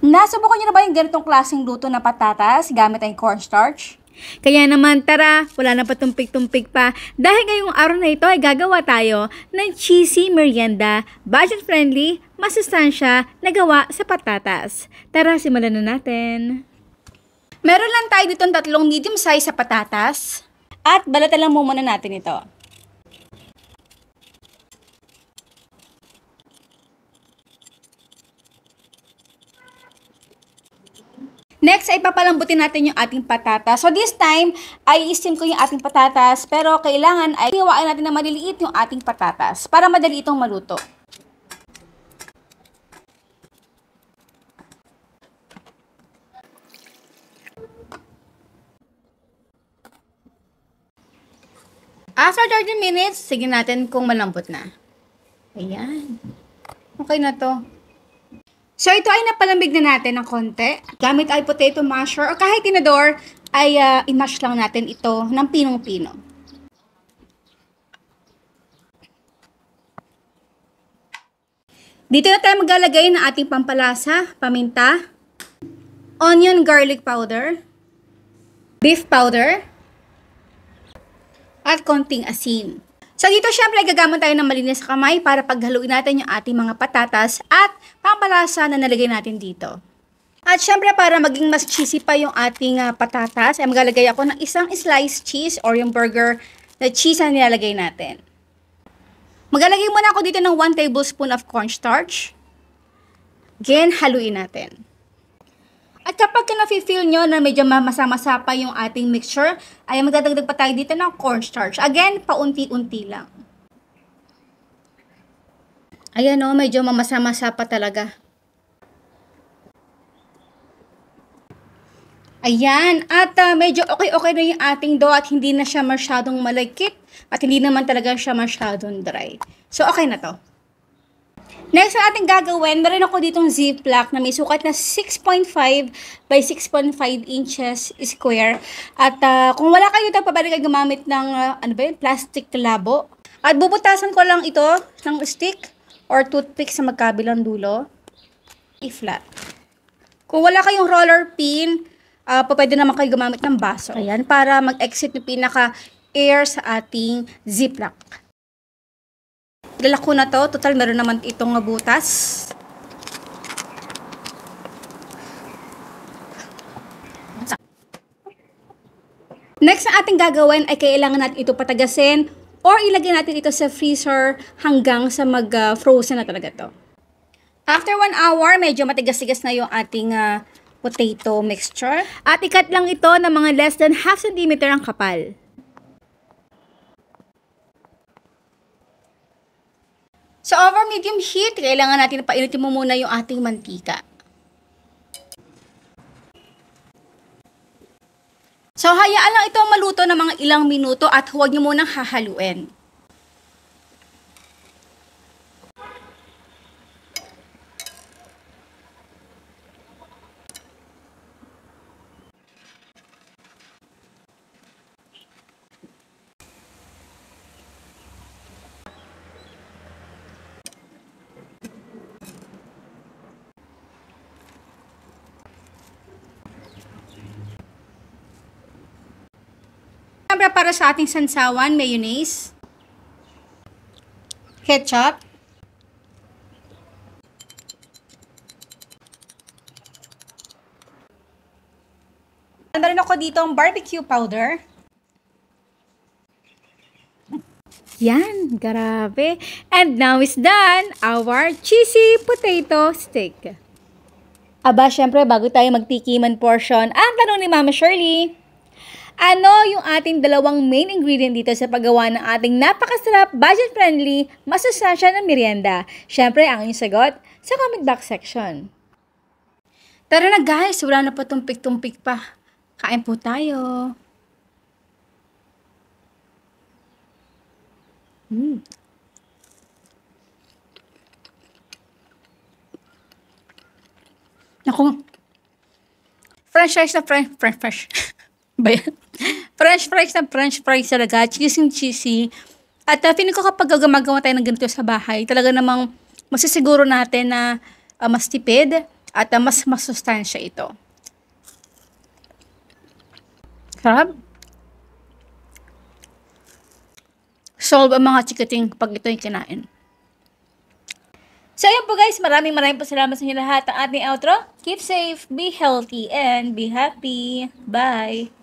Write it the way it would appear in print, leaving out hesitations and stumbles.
Nasubukan niyo na ba yung ganitong klaseng luto na patatas gamit ang cornstarch? Kaya naman tara, wala na patumpik-tumpik pa. Dahil ngayong araw na ito ay gagawa tayo ng cheesy merienda, budget-friendly, masustansya na gawa sa patatas. Tara, simulan na natin. Meron lang tayo dito 3 medium size sa patatas. At balatan lang muna natin ito. Next ay papalambutin natin yung ating patatas. So this time, ay i-steam ko yung ating patatas. Pero kailangan ay hiwain natin na maliliit yung ating patatas para madali itong maluto. After 30 minutes, sige natin kung malambot na. Ayan. Okay na to. So, ito ay napalambig na natin ng konti. Gamit ay potato masher o kahit tinador, ay i-mash lang natin ito ng pinong-pino. Dito na tayo maglalagay ng ating pampalasa, paminta, onion garlic powder, beef powder, at konting asin. So dito syempre gagamit tayo ng malinis sa kamay para paghaluin natin yung ating mga patatas at pampalasa na nalagay natin dito. At syempre para maging mas cheesy pa yung ating patatas, ay maglalagay ako ng isang sliced cheese or yung burger na cheese na nilalagay natin. Maglalagay muna ako dito ng 1 tablespoon of cornstarch. Again, haluin natin. At kapag na-feel nyo na medyo mamasa-masa pa yung ating mixture, ay magdadagdag pa tayo dito ng cornstarch. Again, paunti-unti lang. Ayan o, medyo mamasa-masa pa talaga. Ayan, at medyo okay-okay na yung ating dough at hindi na siya masyadong malagkit at hindi naman talaga siya masyadong dry. So, okay na to. Next na ating gagawin, meron ako ditong ziplock na may sukat na 6.5 by 6.5 inches square. At kung wala kayo pabalik gumamit ng plastic labo. At bubutasan ko lang ito ng stick or toothpick sa magkabilang dulo. I-flat. Kung wala kayong roller pin, pwede naman kayo gumamit ng baso. Ayan, para mag-exit yung pinaka-air sa ating ziplock. Lalako na to. Total, meron naman itong butas. Next na ating gagawin ay kailangan natin ito patagasin or ilagay natin ito sa freezer hanggang sa mag-frozen na talaga to. After 1 hour, medyo matigas-tigas na yung ating potato mixture. At ikat lang ito ng mga less than half centimeter ang kapal. So, over medium heat, kailangan natin painitin mo muna yung ating mantika. So, hayaan lang ito maluto ng mga ilang minuto at huwag niyo munang hahaluin. Siyempre para sa ating sansawan, mayonnaise, ketchup, meron ako dito ang barbecue powder. Yan, grabe. And now is done, our cheesy potato steak. Aba, syempre, bago tayo magtikiman portion, ang tanong ni Mama Shirley, ano yung ating dalawang main ingredient dito sa paggawa ng ating napakasarap, budget-friendly, masustansya na merienda? Syempre, ang inyong sagot sa comment box section. Tara na guys, wala na pa tumpik-tumpik pa. Kain po tayo. Naku. French fries na French fries talaga. Cheesy. At feeling ko kapag gumagawa tayo ng ganito sa bahay, talaga namang masisiguro natin na mas tipid At mas masustansya ito. Sarap. Solve ang mga chikating pag ito yung kinain. So, ayun po guys. Maraming po salamat sa inyo lahat. Ang ating outro. Keep safe, be healthy, and be happy. Bye!